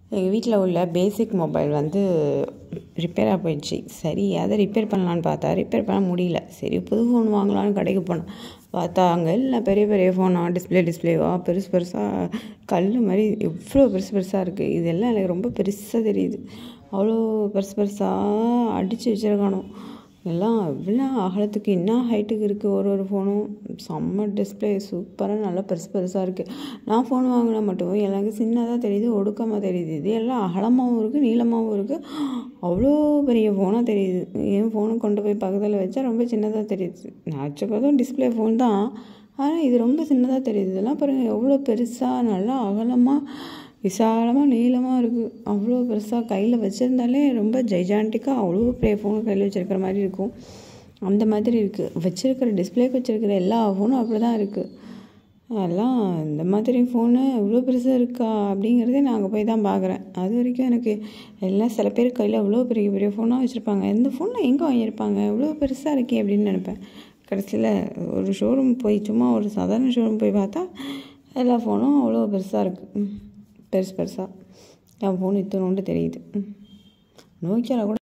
எங்கள் வீட்டில் உள்ள பேசிக் மொபைல் வந்து ரிப்பேராக போயிடுச்சு. சரி அதை ரிப்பேர் பண்ணலான்னு பார்த்தா ரிப்பேர் பண்ண முடியல. சரி புது ஃபோன் வாங்கலான்னு கடைக்கு போனோம். பார்த்தா அங்கே எல்லாம் பெரிய பெரிய ஃபோனாக டிஸ்பிளேவா பெருசு பெருசாக கல் மாதிரி எவ்வளோ பெருசு பெருசாக இருக்குது. இதெல்லாம் எனக்கு ரொம்ப பெருசாக தெரியுது. அவ்வளோ பெருசு பெருசாக அடித்து வச்சுருக்கானோ. எல்லாம் எவ்வளோ அகலத்துக்கு என்ன ஹைட்டுக்கு இருக்குது. ஒரு ஃபோனும் செம்ம டிஸ்பிளே சூப்பராக நல்லா பெருசு பெருசாக இருக்குது. நான் ஃபோன் வாங்கினா மட்டும் எனக்கு சின்னதாக தெரியுது, ஒடுக்கமாக தெரியுது. இது எல்லாம் அகலமாகவும் இருக்குது, நீளமாகவும் இருக்குது. அவ்வளோ பெரிய ஃபோனாக தெரியுது. என் ஃபோனை கொண்டு போய் பக்கத்தில் வச்சா ரொம்ப சின்னதாக தெரியுது. நான் வச்சுக்கிறதும் டிஸ்பிளே ஃபோன் தான், ஆனால் இது ரொம்ப சின்னதாக தெரியுது. இதெல்லாம் பாருங்கள் எவ்வளோ பெருசாக நல்லா அகலமாக விசாலமாக நீளமாக இருக்குது. அவ்வளோ பெருசாக கையில் வச்சுருந்தாலே ரொம்ப ஜைஜாண்டிக்காக அவ்வளோ பெரிய ஃபோனு கையில் வச்சுருக்கிற மாதிரி இருக்கும். அந்த மாதிரி இருக்குது. வச்சுருக்கிற டிஸ்பிளேக்கு வச்சுருக்கிற எல்லா ஃபோனும் அப்படி தான் இருக்குது. எல்லாம் இந்த மாதிரி ஃபோனு இவ்வளோ பெருசாக இருக்கா அப்படிங்கிறதே நான் அங்கே போய் தான் பார்க்குறேன். அது வரைக்கும் எனக்கு எல்லாம் சில பேர் கையில் அவ்வளோ பெரிய பெரிய ஃபோனாக வச்சுருப்பாங்க. இந்த ஃபோனில் எங்கே வாங்கியிருப்பாங்க இவ்வளோ பெருசாக இருக்கே அப்படின்னு நினைப்பேன். கடைசியில் ஒரு ஷோரூம் போய் சும்மா ஒரு சாதாரண ஷோரூம் போய் பார்த்தா எல்லா ஃபோனும் அவ்வளோ பெருசாக இருக்குது. பெருசாக என் ஃபோன் இத்தனோண்டு தெரியுது. நோக்கியாவில் கூட